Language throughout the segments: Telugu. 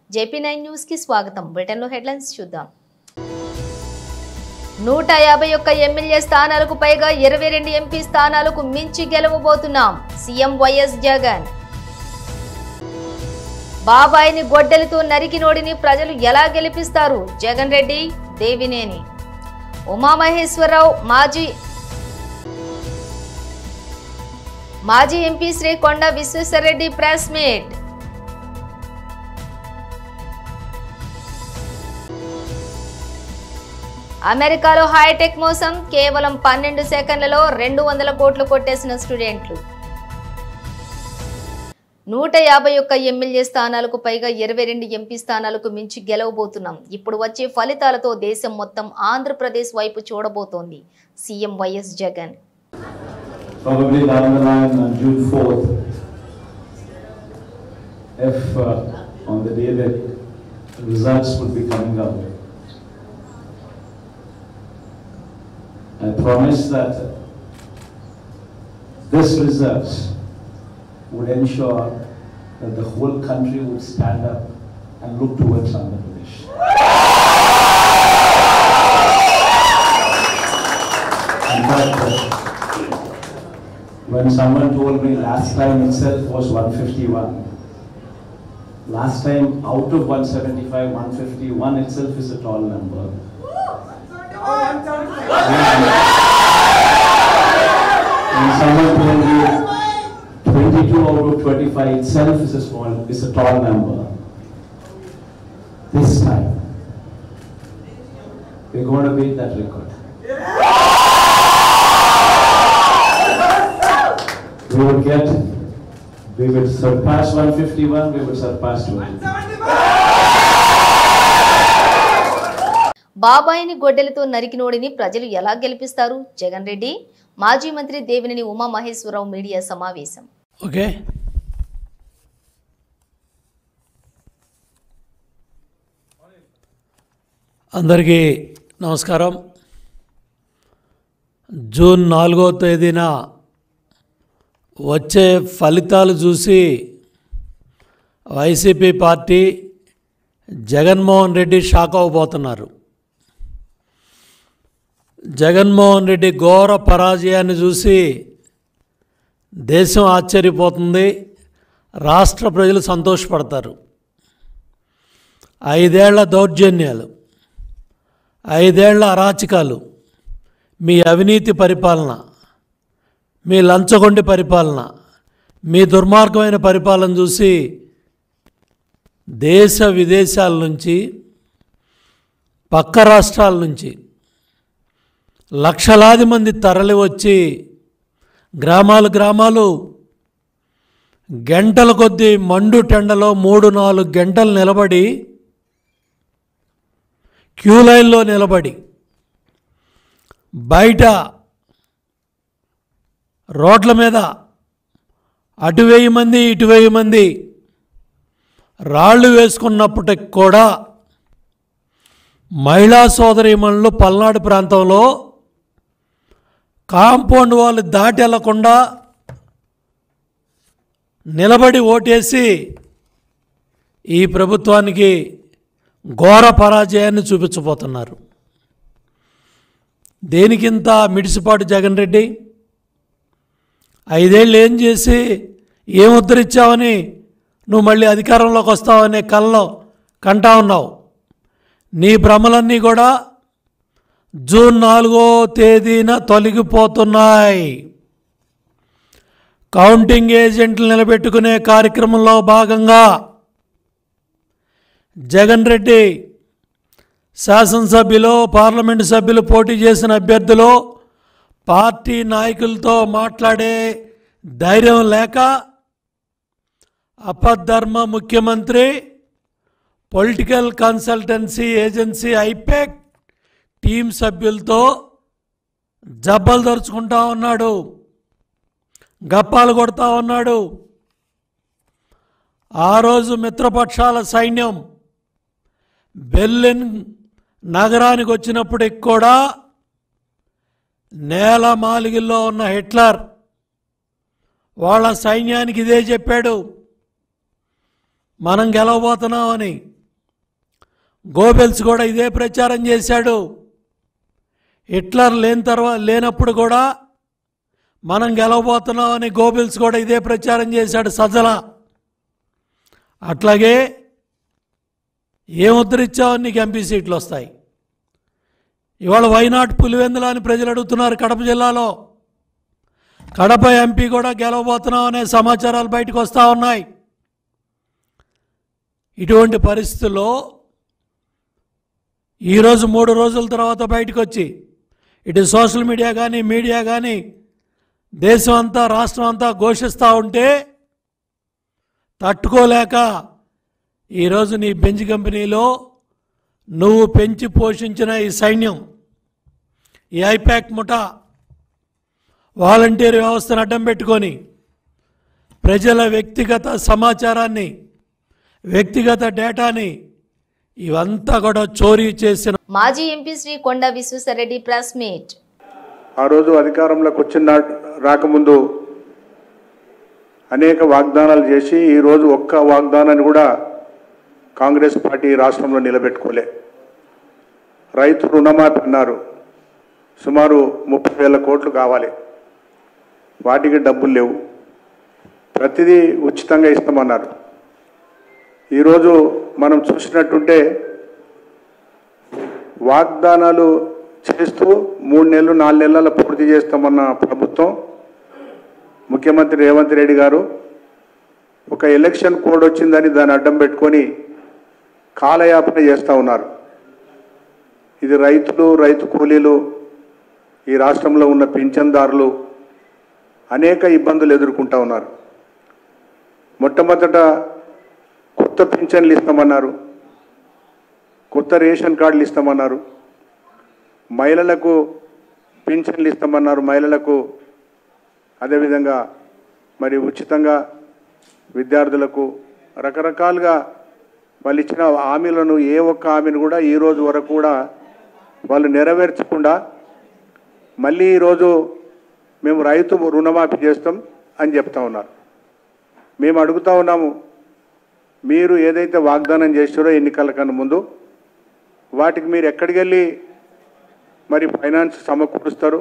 JP9 న్యూస్ కి స్వాగతం. బ్రిటన్లో హెడ్లైన్స్ చూద్దాం. 151 ఎమ్మెల్యే స్థానాలకు పైగా 22 ఎంపీ స్థానాలకు మించి గెలవబోతున్నాం. CM YS Jagan. బాబాయిని గొడ్డలితో నరికినోడిని ప్రజలు ఎలా గెలిపిస్తారు? జగన్ రెడ్డి, దేవినేని. ఉమామహేశ్వరరావు మాజీ MP Shri Konda Vishweshwar Reddy press meet. అమెరికాలో హైటెక్ మోసం, కేవలం 12 సెకండ్లలో 200 కోట్లు కొట్టేసిన స్టూడెంట్లు. 151 ఎమ్మెల్యే స్థానాలకు పైగా 22 ఎంపీ స్థానాలకు మించి గెలవబోతున్నాం. ఇప్పుడు వచ్చే ఫలితాలతో దేశం మొత్తం ఆంధ్రప్రదేశ్ వైపు చూడబోతోంది CM YS Jagan. Probably down the line on June 4th, if on the day that results would be coming out, I promise that this results would ensure that the whole country would stand up and look towards Andhra Pradesh. In fact, when someone told me last time itself was 151, last time out of 175, 151 itself is a tall number. And someone told me 22 out of 25 itself is a tall number. This time, we're going to beat that record. We will surpass 151, we will surpass 200. బాబాయిని గొడ్డలితో నరికినోడిని ప్రజలు ఎలా గెలిపిస్తారు? జగన్ రెడ్డి. మాజీ మంత్రి దేవినేని ఉమామహేశ్వరరావు మీడియా సమావేశం. ఓకే, అందరికీ నమస్కారం. జూన్ 4వ తేదీన వచ్చే ఫలితాలు చూసి YCP party Jaganmohan Reddy shock అవ్వబోతున్నారు. జగన్మోహన్ రెడ్డి ఘోర పరాజయాన్ని చూసి దేశం ఆశ్చర్యపోతుంది, రాష్ట్ర ప్రజలు సంతోషపడతారు. 5 ఏళ్ల దౌర్జన్యాలు, 5 ఏళ్ల అరాచకాలు, మీ అవినీతి పరిపాలన, మీ లంచగొండి పరిపాలన, మీ దుర్మార్గమైన పరిపాలన చూసి దేశ విదేశాల నుంచి, పక్క రాష్ట్రాల నుంచి లక్షలాది మంది తరలి వచ్చి గ్రామాలు గంటల కొద్దీ మండు టెండలో 3-4 గంటలు నిలబడి, క్యూ లైన్లో నిలబడి, బయట రోడ్ల మీద అటు 1000 మంది ఇటు 1000 మంది రాళ్ళు వేసుకున్నప్పటికి కూడా మహిళా సోదరీమణులు పల్నాడు ప్రాంతంలో కాంపౌండ్ వాళ్ళు దాటి వెళ్లకుండా నిలబడి ఓటేసి ఈ ప్రభుత్వానికి ఘోర పరాజయాన్ని చూపించబోతున్నారు. దేనికింత మిడిసిపాటు జగన్ రెడ్డి? 5 ఏళ్ళు ఏం చేసి ఏం ఉద్ధరించావని నువ్వు మళ్ళీ అధికారంలోకి వస్తావనే కల్లో కంటా ఉన్నావు. నీ భ్రమలన్నీ కూడా జూన్ 4వ తేదీన తొలగిపోతున్నాయి. కౌంటింగ్ ఏజెంట్లు నిలబెట్టుకునే కార్యక్రమంలో భాగంగా జగన్ రెడ్డి శాసనసభ్యులు, పార్లమెంటు సభ్యులు పోటీ చేసిన అభ్యర్థులు పార్టీ నాయకులతో మాట్లాడే ధైర్యం లేక అపధర్మ ముఖ్యమంత్రి political consultancy agency IPAC team సభ్యులతో జబ్బలు దరుచుకుంటా ఉన్నాడు, గప్పాలు కొడతా ఉన్నాడు. ఆ రోజు మిత్రపక్షాల సైన్యం బెర్లిన్ నగరానికి వచ్చినప్పటికి కూడా నేల మాలిగిల్లో ఉన్న హిట్లర్ వాళ్ళ సైన్యానికి ఇదే చెప్పాడు, మనం గెలవబోతున్నామని. గోబెల్స్ కూడా ఇదే ప్రచారం చేశాడు. హిట్లర్ లేనప్పుడు కూడా మనం గెలవబోతున్నామని గోబెల్స్ కూడా ఇదే ప్రచారం చేశాడు సజ్జల. అట్లాగే ఏం ఉద్ధరించావు, నీకు ఎంపీ సీట్లు వస్తాయి. ఇవాళ వైనాట్ పులివెందుల అని ప్రజలు అడుగుతున్నారు. కడప జిల్లాలో కడప ఎంపీ కూడా గెలవబోతున్నాం అనే సమాచారాలు బయటకు వస్తూ ఉన్నాయి. ఇటువంటి పరిస్థితుల్లో ఈరోజు 3 రోజుల తర్వాత బయటకు వచ్చి ఇటు సోషల్ మీడియా కానీ దేశం అంతా రాష్ట్రం అంతా ఘోషిస్తూ ఉంటే తట్టుకోలేక ఈరోజు నీ బెంజ్ కంపెనీలో నువ్వు పెంచి పోషించిన ఈ సైన్యం, ఈ ఐపాక్ ముఠా వాలంటీర్ వ్యవస్థను అడ్డం పెట్టుకొని ప్రజల వ్యక్తిగత సమాచారాన్ని, వ్యక్తిగత డేటాని ఇవంతా కూడా చోరీ చేసిన మాజీ MP Shri Konda Vishweshwar Reddy press meet. ఆ రోజు అధికారంలోకి వచ్చిన రాకముందు అనేక వాగ్దానాలు చేసి ఈరోజు ఒక్క వాగ్దానాన్ని కూడా కాంగ్రెస్ పార్టీ రాష్ట్రంలో నిలబెట్టుకోలే. రైతు రుణమాఫీ అన్నారు, సుమారు 30,000 కోట్లు కావాలి, వాటికి డబ్బులు లేవు. ప్రతిదీ ఉచితంగా ఇస్తామన్నారు. ఈరోజు మనం చూసినట్టుంటే వాగ్దానాలు చేస్తూ 3 నెలలు 4 నెలల పూర్తి చేస్తామన్న ప్రభుత్వం, ముఖ్యమంత్రి రేవంత్ రెడ్డి గారు ఒక ఎలక్షన్ కోడ్ వచ్చిందని దాన్ని అడ్డం పెట్టుకొని కాలయాపన చేస్తూ ఉన్నారు. ఇది రైతులు, రైతు కూలీలు, ఈ రాష్ట్రంలో ఉన్న పింఛన్దారులు అనేక ఇబ్బందులు ఎదుర్కొంటూ ఉన్నారు. మొట్టమొదట కొత్త పింఛన్లు ఇస్తామన్నారు, కొత్త రేషన్ కార్డులు ఇస్తామన్నారు, మహిళలకు పింఛన్లు ఇస్తామన్నారు, మహిళలకు అదేవిధంగా మరి ఉచితంగా విద్యార్థులకు రకరకాలుగా వాళ్ళు ఇచ్చిన హామీలను ఏ ఒక్క హామీని కూడా ఈరోజు వరకు కూడా వాళ్ళు నెరవేర్చకుండా మళ్ళీ ఈరోజు మేము రైతు రుణమాఫీ చేస్తాం అని చెప్తా ఉన్నారు. మేము అడుగుతూ ఉన్నాము, మీరు ఏదైతే వాగ్దానం చేస్తారో ఎన్నికల కన్నా ముందు వాటికి మీరు ఎక్కడికి వెళ్ళి మరి ఫైనాన్స్ సమకూరుస్తారు,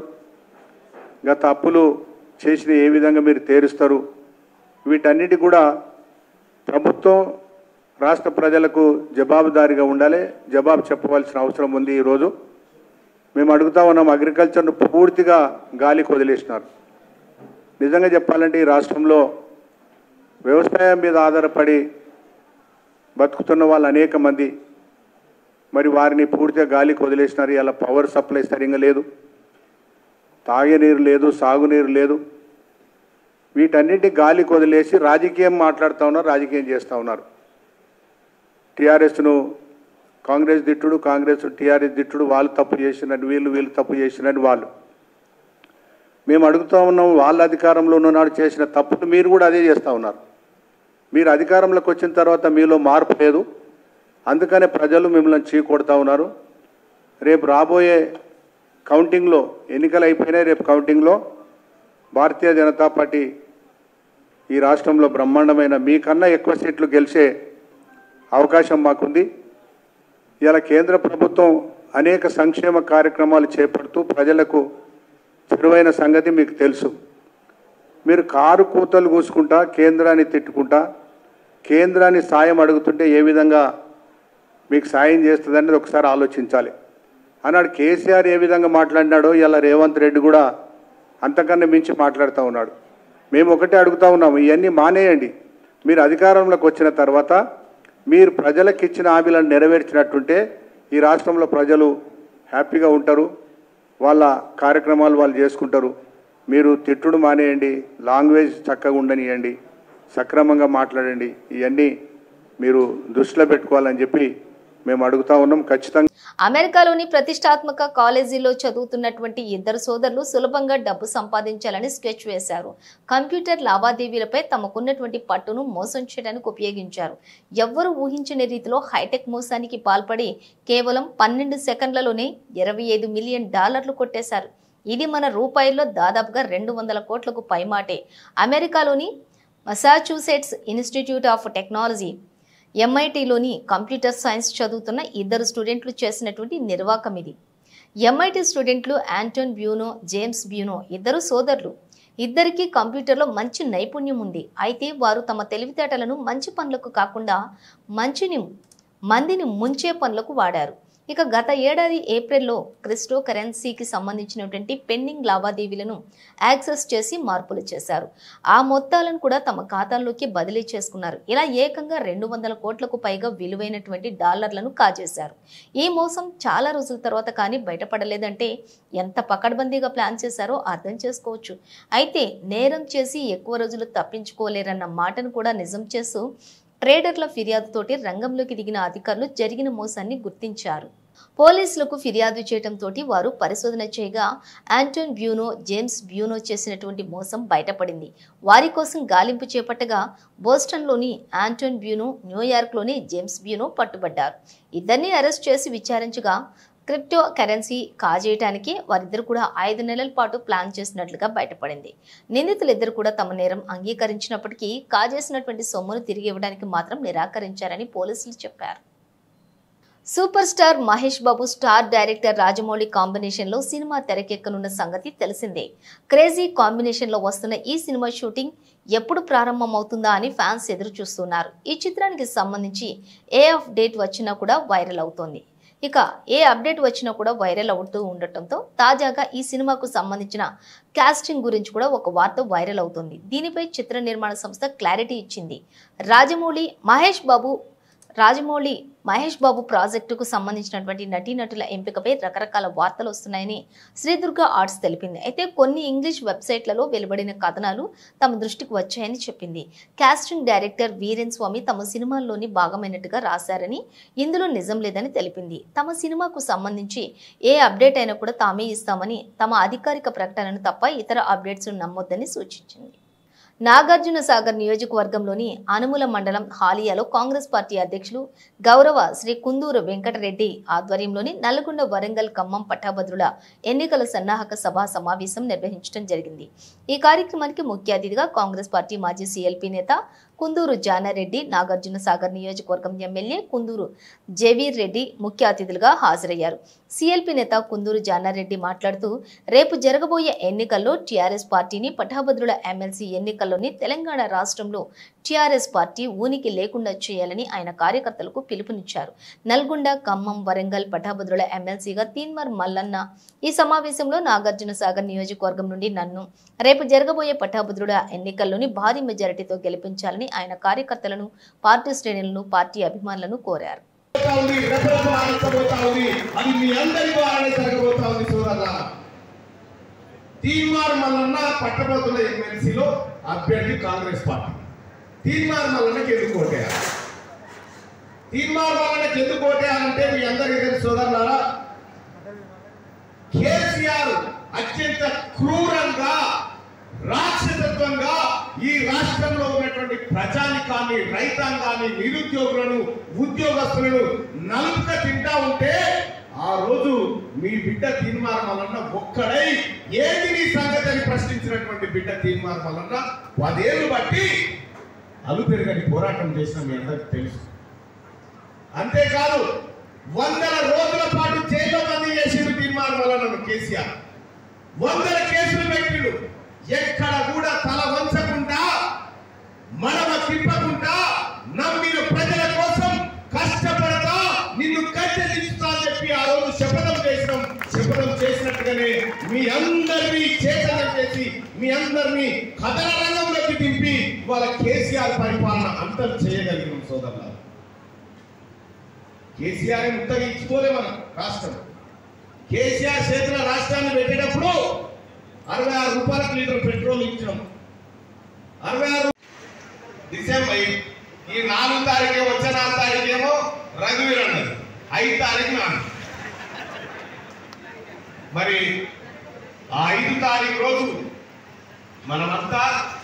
గత అప్పులు చేసిన ఏ విధంగా మీరు తీరుస్తారు, వీటన్నిటి కూడా ప్రభుత్వం రాష్ట్ర ప్రజలకు జవాబుదారీగా ఉండాలి, జవాబు చెప్పవలసిన అవసరం ఉంది. ఈరోజు మేము అడుగుతా ఉన్నాం, అగ్రికల్చర్ను పూర్తిగా గాలికి వదిలేసినారు. నిజంగా చెప్పాలంటే ఈ రాష్ట్రంలో వ్యవసాయం మీద ఆధారపడి బతుకుతున్న వాళ్ళు అనేక మంది, మరి వారిని పూర్తిగా గాలికి వదిలేసినారు. ఇలా పవర్ సప్లై సరిగ్గా లేదు, తాగే నీరు లేదు, సాగునీరు లేదు. వీటన్నిటి గాలికి వదిలేసి రాజకీయం మాట్లాడుతూ ఉన్నారు, రాజకీయం చేస్తూ ఉన్నారు. టీఆర్ఎస్ను కాంగ్రెస్ దిట్టుడు, కాంగ్రెస్ టీఆర్ఎస్ దిట్టుడు, వాళ్ళు తప్పు చేసినట్టు వీళ్ళు తప్పు చేసినట్టు వాళ్ళు. మేము అడుగుతూ ఉన్నాం, వాళ్ళ అధికారంలో ఉన్ననాడు చేసిన తప్పులు మీరు కూడా అదే చేస్తూ ఉన్నారు. మీరు అధికారంలోకి వచ్చిన తర్వాత మీలో మార్పు లేదు, అందుకనే ప్రజలు మిమ్మల్ని చీకొడతా ఉన్నారు. రేపు రాబోయే కౌంటింగ్లో, ఎన్నికలు అయిపోయినాయి, రేపు కౌంటింగ్లో భారతీయ జనతా పార్టీ ఈ రాష్ట్రంలో బ్రహ్మాండమైన మీకన్నా ఎక్కువ సీట్లు గెలిచే అవకాశం మాకుంది. ఇలా కేంద్ర ప్రభుత్వం అనేక సంక్షేమ కార్యక్రమాలు చేపడుతూ ప్రజలకు చెరువైన సంగతి మీకు తెలుసు. మీరు కారు కూతలు కూసుకుంటా, కేంద్రాన్ని తిట్టుకుంటా, కేంద్రాన్ని సాయం అడుగుతుంటే ఏ విధంగా మీకు సాయం చేస్తుందనేది ఒకసారి ఆలోచించాలి. అన్నాడు కేసీఆర్ ఏ విధంగా మాట్లాడినాడో ఇలా రేవంత్ రెడ్డి కూడా అంతకన్నా మించి మాట్లాడుతూ ఉన్నాడు. మేము ఒకటే అడుగుతూ ఉన్నాము, ఇవన్నీ మానేయండి. మీరు అధికారంలోకి వచ్చిన తర్వాత మీరు ప్రజలకు ఇచ్చిన హామీలను నెరవేర్చినట్టుంటే ఈ రాష్ట్రంలో ప్రజలు హ్యాపీగా ఉంటారు, వాళ్ళ కార్యక్రమాలు వాళ్ళు చేసుకుంటారు. మీరు తిట్టుడు మానేయండి, లాంగ్వేజ్ చక్కగా ఉండనియండి, సక్రమంగా మాట్లాడండి. ఇవన్నీ మీరు దృష్టిలో పెట్టుకోవాలని చెప్పి మేము అడుగుతా ఉన్నాం. ఖచ్చితంగా అమెరికాలోని ప్రతిష్టాత్మక కాలేజీలో చదువుతున్నటువంటి 2 సోదరులు సులభంగా డబ్బు సంపాదించాలని స్కెచ్ వేశారు. కంప్యూటర్ లావాదేవీలపై తమకున్నటువంటి పట్టును మోసం చేయడానికి ఉపయోగించారు. ఎవ్వరూ ఊహించని రీతిలో హైటెక్ మోసానికి పాల్పడి కేవలం 12 సెకండ్లలోనే $25 మిలియన్ కొట్టేశారు. ఇది మన రూపాయల్లో దాదాపుగా 200 కోట్లకు పైమాటే. అమెరికాలోని మసాచ్యూసెట్స్ ఇన్స్టిట్యూట్ ఆఫ్ టెక్నాలజీ ఎంఐటీలోని కంప్యూటర్ సైన్స్ చదువుతున్న ఇద్దరు స్టూడెంట్లు చేసినటువంటి నిర్వాకం ఇది. ఎంఐటీ స్టూడెంట్లు ఆంటోన్ బ్యూనో, జేమ్స్ బ్యూనో ఇద్దరు సోదరులు. ఇద్దరికీ కంప్యూటర్లో మంచి నైపుణ్యం ఉంది. అయితే వారు తమ తెలివితేటలను మంచి పనులకు కాకుండా మందిని ముంచే పనులకు వాడారు. ఇక గత ఏడాది ఏప్రిల్లో క్రిప్టో కరెన్సీకి సంబంధించినటువంటి పెండింగ్ లావాదేవీలను యాక్సెస్ చేసి మార్పులు చేశారు. ఆ మొత్తాలను కూడా తమ ఖాతాల్లోకి బదిలీ చేసుకున్నారు. ఇలా ఏకంగా 200 కోట్లకు పైగా విలువైనటువంటి డాలర్లను కాజేశారు. ఈ మోసం చాలా రోజుల తర్వాత కానీ బయటపడలేదంటే ఎంత పకడ్బందీగా ప్లాన్ చేశారో అర్థం చేసుకోవచ్చు. అయితే నేరం చేసి ఎక్కువ రోజులు తప్పించుకోలేరన్న మాటను కూడా నిజం చేస్తూ ట్రేడర్ల ఫిర్యాదుతోటి రంగంలోకి దిగిన అధికారులు జరిగిన మోసాన్ని గుర్తించారు. పోలీసులకు ఫిర్యాదు చేయడంతో వారు పరిశోధన చేయగా ఆంటోన్ బ్యూనో, జేమ్స్ బ్యూనో చేసినటువంటి మోసం బయటపడింది. వారి కోసం గాలింపు చేపట్టగా బోస్టన్లోని ఆంటోన్ బ్యూనో, న్యూయార్క్లోని జేమ్స్ బ్యూనో పట్టుబడ్డారు. ఇద్దరిని అరెస్ట్ చేసి విచారించగా క్రిప్టో కరెన్సీ కాజేయడానికి వారిద్దరు కూడా 5 నెలల పాటు ప్లాన్ చేసినట్లుగా బయటపడింది. నిందితులిద్దరు కూడా తమ నేరం అంగీకరించినప్పటికీ కాజేసినటువంటి సొమ్మును తిరిగి ఇవ్వడానికి మాత్రం నిరాకరించారని పోలీసులు చెప్పారు. Super star Mahesh Babu, star director Rajamouli కాంబినేషన్లో సినిమా తెరకెక్కనున్న సంగతి తెలిసిందే. క్రేజీ కాంబినేషన్లో వస్తున్న ఈ సినిమా షూటింగ్ ఎప్పుడు ప్రారంభమవుతుందా అని ఫ్యాన్స్ ఎదురు చూస్తున్నారు. ఈ చిత్రానికి సంబంధించి ఏ ఆఫ్ డేట్ వచ్చినా కూడా వైరల్ అవుతోంది. ఇక ఏ అప్డేట్ వచ్చినా కూడా వైరల్ అవుతూ ఉండటంతో తాజాగా ఈ సినిమాకు సంబంధించిన కాస్టింగ్ గురించి కూడా ఒక వార్త వైరల్ అవుతుంది. దీనిపై చిత్ర నిర్మాణ సంస్థ క్లారిటీ ఇచ్చింది. రాజమౌళి మహేష్ బాబు ప్రాజెక్టుకు సంబంధించినటువంటి నటీనటుల ఎంపికపై రకరకాల వార్తలు వస్తున్నాయని శ్రీదుర్గ ఆర్ట్స్ తెలిపింది. అయితే కొన్ని ఇంగ్లీష్ వెబ్సైట్లలో వెలువడిన కథనాలు తమ దృష్టికి వచ్చాయని చెప్పింది. కాస్టింగ్ డైరెక్టర్ వీరేన్ స్వామి తమ సినిమాల్లోని భాగమైనట్టుగా రాశారని, ఇందులో నిజం లేదని తెలిపింది. తమ సినిమాకు సంబంధించి ఏ అప్డేట్ అయినా కూడా తామే ఇస్తామని, తమ అధికారిక ప్రకటనను తప్ప ఇతర అప్డేట్స్ నమ్మొద్దని సూచించింది. నాగార్జున సాగర్ నియోజకవర్గంలోని అనుముల మండలం హాలియాలో కాంగ్రెస్ పార్టీ అధ్యక్షులు గౌరవ శ్రీ కుందూరు వెంకటరెడ్డి ఆధ్వర్యంలోని నల్గొండ, వరంగల్, ఖమ్మం పట్టభద్రుల ఎన్నికల సన్నాహక సభా సమావేశం నిర్వహించడం జరిగింది. ఈ కార్యక్రమానికి ముఖ్య అతిథిగా కాంగ్రెస్ పార్టీ మాజీ సీఎల్పీ నేత కుందూరు జానారెడ్డి, నాగార్జున సాగర్ నియోజకవర్గం ఎమ్మెల్యే కుందూరు జవీర్ రెడ్డి ముఖ్య అతిథులుగా హాజరయ్యారు. సీఎల్పీ నేత కుందూరు జానారెడ్డి మాట్లాడుతూ రేపు జరగబోయే ఎన్నికల్లో టీఆర్ఎస్ పార్టీని, పట్టభద్రుల ఎమ్మెల్సీ ఎన్నికల్లోని తెలంగాణ రాష్ట్రంలో టీఆర్ఎస్ పార్టీ ఉనికి లేకుండా చేయాలని ఆయన కార్యకర్తలకు పిలుపునిచ్చారు. నల్గొండ, ఖమ్మం, వరంగల్ పట్టభద్రుల ఎమ్మెల్సీగా తీన్మార్ మల్లన్న ఈ సమావేశంలో నాగార్జున సాగర్ నియోజకవర్గం నుండి నన్ను రేపు జరగబోయే పట్టభద్రుల ఎన్నికల్లోని భారీ మెజారిటీతో గెలిపించాలని ఆయన కార్యకర్తలను, పార్టీ శ్రేణులను, పార్టీ అభిమానులను కోరారు. తీన్మార్ మల్లన్న పట్టభద్రుల ఎమ్మెల్సీలో అభ్యర్థి కాంగ్రెస్ పార్టీ. తీన్మార్ మల్లన్నకి ఎందుకు ఓటేయాలి? తీన్మార్ మల్లన్నకి ఎందుకు ఓటేయాలంటే మీ అందరికీ తెలుసు సోదరులారా, కేసీఆర్ అత్యంత క్రూరంగా, రాక్షసత్వంగా ఈ రాష్ట్రంలో ఉన్నటువంటి ప్రజానికాన్ని, రైతాంగాన్ని, నిరుద్యోగులను, ఉద్యోగస్తులను నలుపుక తింటా ఉంటే ఆ రోజు మీ బిడ్డ తీన్మార్ మల్లన్న ఒక్కడై ఏది నీ సంగతి అని ప్రశ్నించినటువంటి బిడ్డ తీన్మార్ మల్లన్న 10 ఏళ్లు బట్టి అలుపెరుగని పోరాటం చేసిన మీ అందరికి తెలుసు. అంతేకాదు 100 రోజుల పాటు జైల్లో బందీ చేసిండు తీన్మార్ మల్లన్నను కేసీఆర్. 100 కేసులు పెట్టిండు. ఎక్కడ కూడా తల వంచకుండా, మనమ తిప్పకుండా, నమ్మిన ప్రజల కోసం కష్టపడతా నిన్ను కట్టె దించుతా అని చెప్పి ఆ రోజు శపథం చేసినాం. శపథం చేసినట్టుగానే మీ అందరినీ చైతన్యం చేసి, మీ అందరినీ కథల రంగంలోకి దింపి వాళ్ళ కేసీఆర్ పరిపాలన అంతం చేయగలిగినాం సోదరులారా. కేసీఆర్ ముట్టగా ఇచ్చిపోలే మన రాష్ట్రం. కేసీఆర్ చేతుల రాష్ట్రాన్ని పెట్టేటప్పుడు 66 రూపాయలకు లీటర్ పెట్రోల్ ఇచ్చినాం. 66 డిసెంబర్ ఈ 4 తారీఖే వచ్చే 4 తారీఖేమో రఘువీర్ అన్నది, 5 తారీఖు నాడు. మరి ఆ 5 తారీఖు రోజు మనమంతా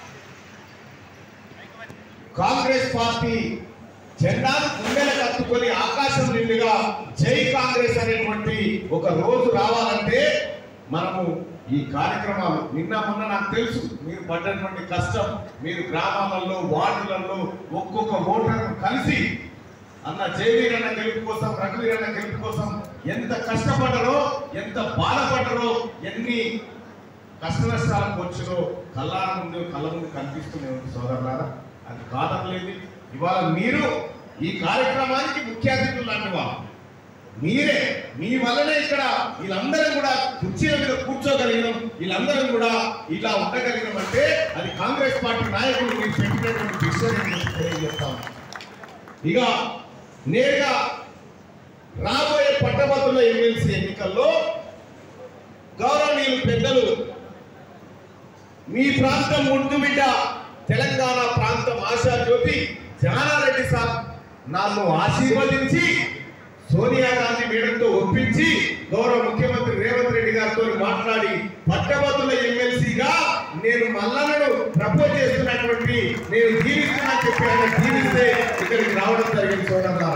కాంగ్రెస్ పార్టీ జెండాను గుండెల కత్తుకొని ఆకాశం నిండుగా జై కాంగ్రెస్ అనేటువంటి ఒక రోజు రావాలంటే మనము ఈ కార్యక్రమాలు నిన్న మొన్న నాకు తెలుసు మీరు పడ్డటువంటి కష్టం. మీరు గ్రామాలలో, వార్డులలో ఒక్కొక్క ఓటర్ను కలిసి అన్న జయవీరన్న గెలుపు కోసం, రఘువీరన్న గెలుపు కోసం ఎంత కష్టపడ్డారో, ఎంత బాధపడ్డారో, ఎన్ని కష్ట నష్టాలకు వచ్చినో కళ్ళ ముందు కనిపిస్తూనే ఉంది సోదరులారా. అది కాదనలేదు. ఇవాళ మీరు ఈ కార్యక్రమానికి ముఖ్య అతిథులు లాంటి వాళ్ళు మీరే. మీ వల్లనే ఇక్కడ వీళ్ళందరం కూడా కుర్చీల మీద కూర్చోగలిగినాం, వీళ్ళందరం కూడా ఇలా ఉండగలిగినాం అంటే అది కాంగ్రెస్ పార్టీ నాయకులు మీరు పెట్టినటువంటి విషయాన్ని తెలియజేస్తాం. ఇక నేరుగా రాబోయే పట్టభద్రుల ఎమ్మెల్సీ ఎన్నికల్లో గౌరవనీయులు పెద్దలు మీ ప్రాంతం ముందు బిడ్డ తెలంగాణ ప్రాంతం ఆశా జ్యోతి జానారెడ్డి సార్ నన్ను ఆశీర్వదించి సోనియా గాంధీ మేడంతో ఒప్పించి గౌరవ ముఖ్యమంత్రి రేవంత్ రెడ్డి గారితో మాట్లాడి పట్టభద్రుల ఎమ్మెల్సీగా నేను మల్లన్నను ప్రపోజ్ చేస్తున్నటువంటి నేను జీవిస్తున్నా చెప్పి ఆయన జీవిస్తే ఇక్కడికి రావడం జరిగింది సోదరులారా.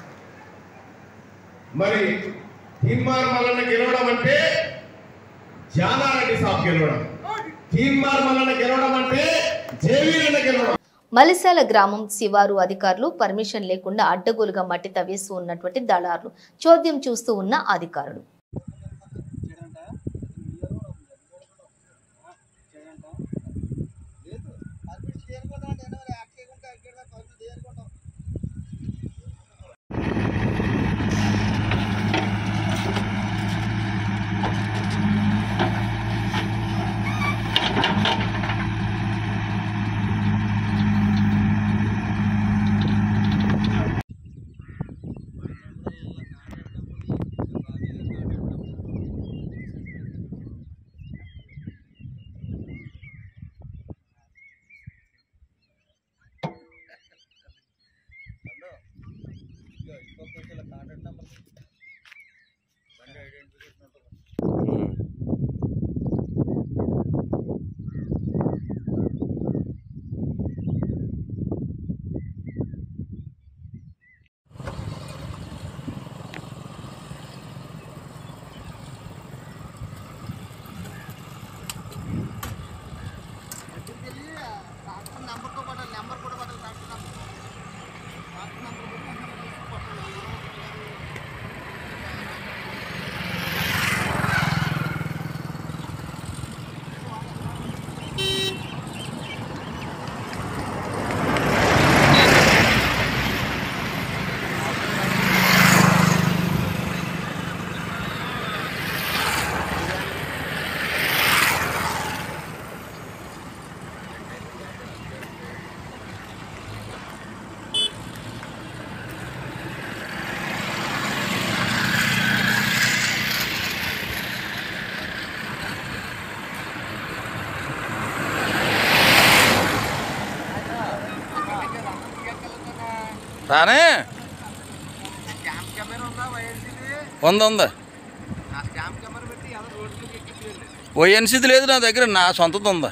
మరి తీన్మార్ మల్లన్న గెలవడం అంటే జానారెడ్డి సాబ్ గెలవడం, తీన్మార్ మల్లన్న గెలవడం అంటే జయవీరన్న గెలవడం. మలిశాల గ్రామం శివారు అధికారులు పర్మిషన్ లేకుండా అడ్డగోలుగా మట్టి తవ్వేస్తూ ఉన్నటువంటి దళారులు చోద్యం చూస్తూ ఉన్న అధికారులు. రానే ఉందా ఓఎన్సీది లేదు నా దగ్గర, నా సొంతది ఉందా.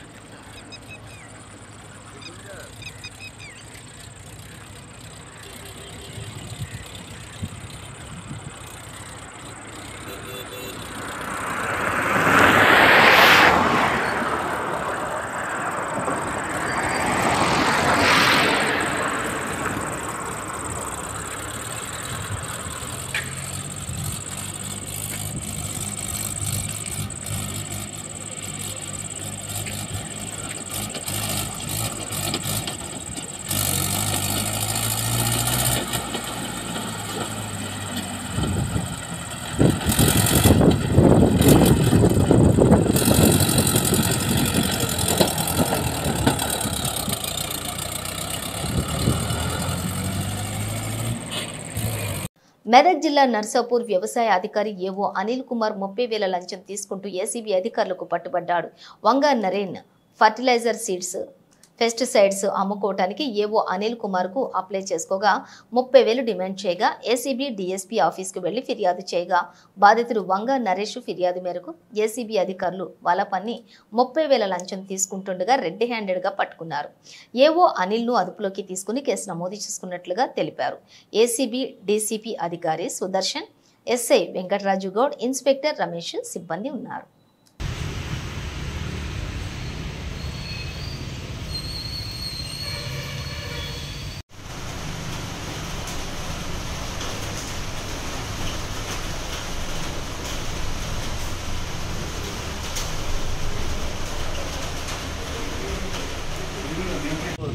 మెదక్ జిల్లా నర్సాపూర్ వ్యవసాయ అధికారి ఏవో అనిల్ కుమార్ 30,000 లంచం తీసుకుంటూ ఏసీబీ అధికారులకు పట్టుబడ్డాడు. Vanga Naren fertilizer seeds pesticides అమ్ముకోవటానికి ఏవో అనిల్ కుమార్ కు అప్లై చేసుకోగా 30,000 డిమాండ్ చేయగా ఏసీబీ డీఎస్పీ ఆఫీస్కు వెళ్లి ఫిర్యాదు చేయగా బాధితుడు వంగా నరేష్ ఫిర్యాదు మేరకు ఏసీబీ అధికారులు వాళ్ళపన్ని 30,000 లంచం తీసుకుంటుండగా రెడ్ హ్యాండెడ్ గా పట్టుకున్నారు. ఏవో అనిల్ ను అదుపులోకి తీసుకుని కేసు నమోదు చేసుకున్నట్లుగా తెలిపారు. ఏసీబీ డీసీపీ అధికారి సుదర్శన్, ఎస్ఐ వెంకటరాజు గౌడ్, ఇన్స్పెక్టర్ రమేష్ సిబ్బంది ఉన్నారు.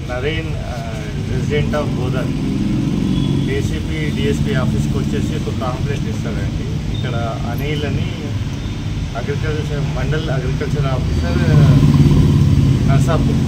Naren resident of Godavari ACP DSP ఆఫీస్కి వచ్చేసి ఒక కాంప్లైంట్ ఇస్తారండి. ఇక్కడ అనిల్ అని మండల్ అగ్రికల్చర్ ఆఫీసర్ నర్సాపూర్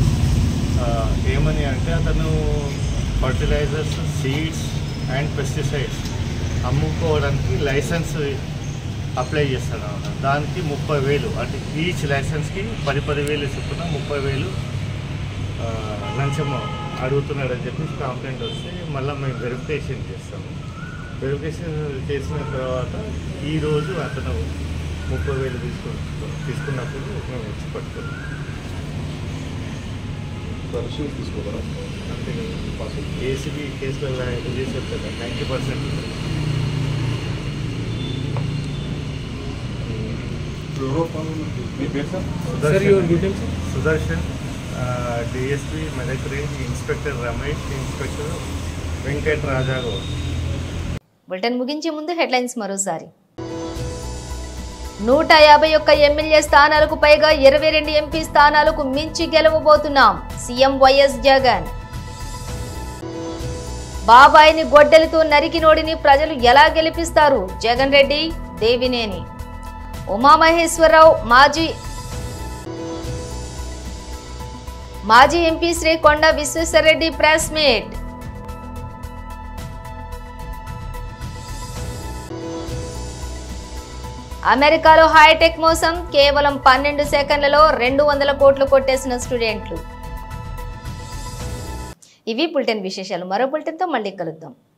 ఏమని అంటే అతను ఫర్టిలైజర్స్, సీడ్స్ అండ్ పెస్టిసైడ్స్ అమ్ముకోవడానికి లైసెన్స్ అప్లై చేస్తాడు అన్నమాట. దానికి 30,000 అంటే ఈచ్ లైసెన్స్కి 10,000 చొప్పున 30,000 లంచం అడుగుతున్నాడని చెప్పేసి కంప్లైంట్ వస్తే మళ్ళీ మేము వెరిఫికేషన్ చేస్తాము. వెరిఫికేషన్ చేసిన తర్వాత ఈరోజు అతను 30,000 తీసుకున్నప్పుడు మేము వచ్చి పట్టుకున్నాం. తీసుకోగలం అంతే కదా. ఏసీబీ కేసులలో ఇది చేశారు కదా 90%. మీ పేరు sir? Sudarshan, DSP Medak range, inspector Ramesh, inspector Venkat Raja Goud. Bulletin ముగించే ముందు హెడ్లైన్స్ మరోసారి. 151 ఎమ్మెల్యే స్థానాలకు పైగా 22 ఎంపీ స్థానాలకు మించి గెలవబోతున్నాం సీఎం వైఎస్ జగన్. బాబాయిని గొడ్డలితో నరికినోడిని ప్రజలు ఎలా గెలిపిస్తారు జగన్ రెడ్డి, దేవినేని. ఉమామహేశ్వరరావు మాజీ MP Shri Konda Vishweshwar Reddy press meet. అమెరికాలో హైటెక్ మోసం, కేవలం 12 సెకండ్లలో 200 కోట్లు కొట్టేసిన స్టూడెంట్లు. ఇవి బులెటిన్ విశేషాలు. మరో బులెటిన్తో మళ్ళీ కలుద్దాం.